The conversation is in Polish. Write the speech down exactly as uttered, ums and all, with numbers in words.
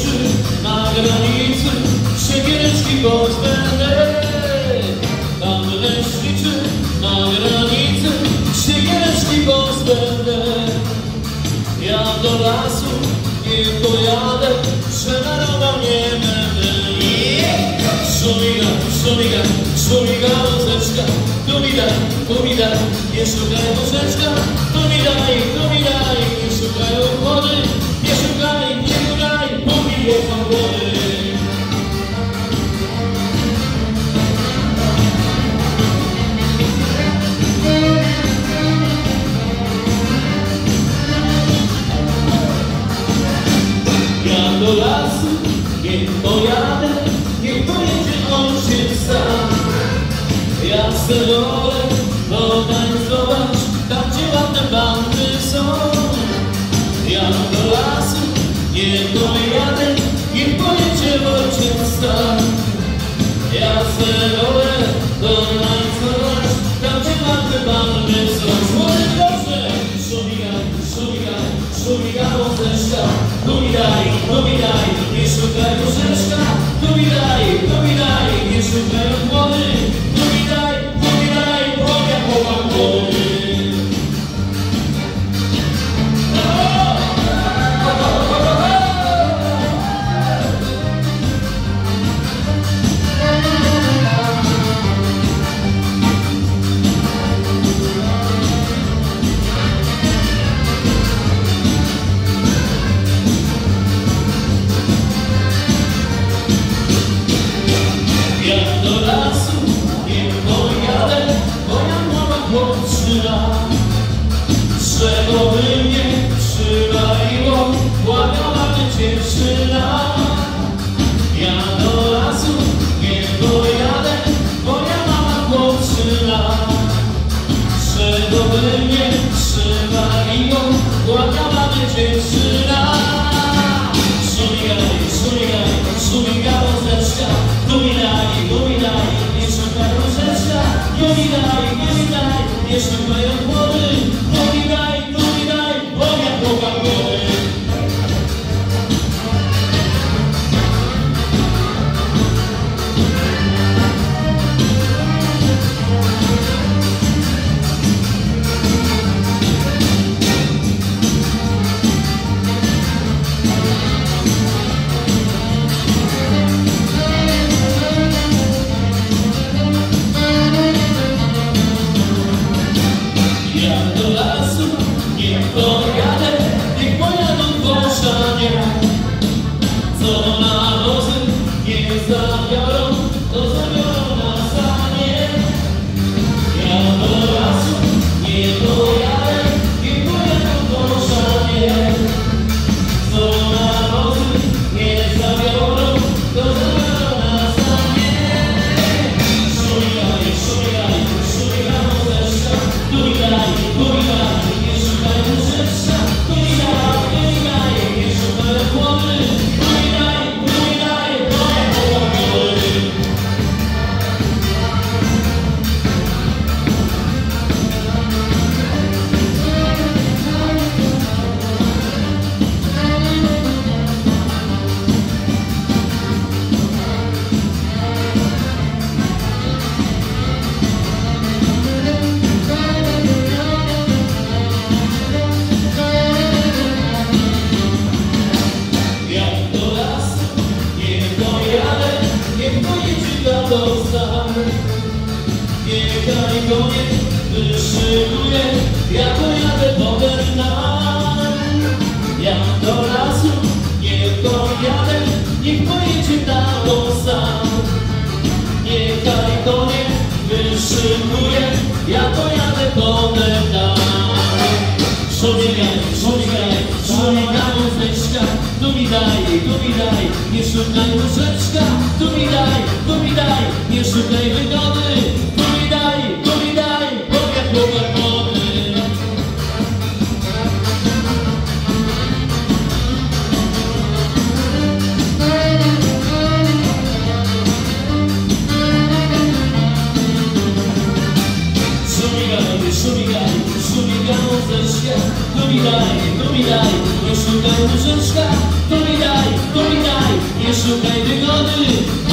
liczy na granicy siekiereczki pozbędne. Tam lecz liczy na granicy siekiereczki pozbędne. Ja do lasu nie pojadę, przenarował nie będę. Szumiga, szumiga, szumiga łóżeczka, tu mi daj, tu mi daj, nie szukaj łóżeczka, tu mi daj, tu mi daj, nie szukaj wody, nie szukaj, nie szukaj, pomiło wody. Ja do lasu nie pojadę, niech pojedzie on się sam. Ja se wolę potańcować tam, gdzie ładne bandy są. Ja do lasu nie pojadę, niech pojedzie ojciec sam. Ja se wolę potańcować tam, gdzie ładne bandy są. Słowy dobrze! Szumigaj, szumigaj, szumiga łóżeczka, tu mi daj, tu mi daj, nie szukaj łóżeczka, tu mi daj, tu mi daj, nie szukaj wody, tu mi daj, tu mi daj, bo ja chłopam wody. Czego by mnie przywaliło, błagała by dziewczyna. Ja do lasu nie pojadę, moja mama chłopczyna. Czego by mnie przywaliło, błagała by dziewczyna. Szumigaj, szumigaj, szumiga łóżeczka, tu mi daj, tu mi daj, nie szukaj łóżeczka, tu mi daj, tu mi daj, nie szukaj wody, tu mi daj, tu mi daj, bo ja chłopam wody. Co na wozy nie zabiorą, to zabiorą na sanie. Ja do lasu nie pojadę, nie pojadą po szanie. Co na wozy nie zabiorą, to zabiorą na sanie. Szumigaj, szumigaj, szumiga łóżeczka, tu mi daj, tu mi daj, nie szukaj łóżeczka, tu mi daj, tu mi daj, nie szukaj wody. Niechaj konie wyszykuje, ja pojadę potem nam. Ja do lasu nie pojadę, niech pojedzie tatą sam. Niechaj konie wyszykuje, ja pojadę potem tam. Szumigaj, szumigaj, szumiga łóżeczka, tu mi daj, tu mi daj, nie szukaj łóżeczka, tu mi daj, tu mi daj, nie szukaj wygody, tu mi daj, tu mi daj, bo ja chłopam wody. Szumigaj, szumigaj, szumiga łóżeczka, tu tu mi daj, tu mi daj, nie szukaj nożyczka, tu mi daj, tu mi daj, nie szukaj wygody.